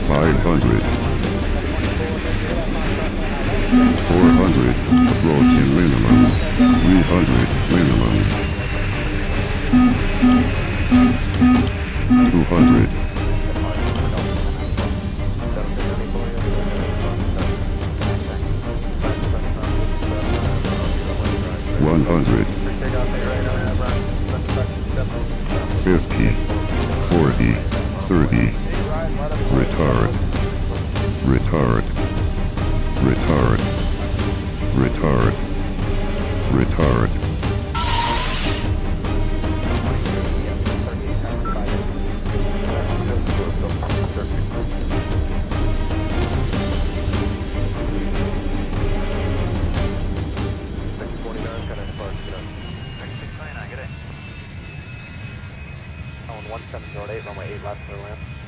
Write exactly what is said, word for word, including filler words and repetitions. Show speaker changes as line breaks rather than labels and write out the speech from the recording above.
five hundred. four hundred, approaching minimums. three hundred, minimums. two hundred. one hundred. fifty. forty. thirty. Retard. Retard. Retard. Retard. Retard.
one seven zero eight, runway eight left for land.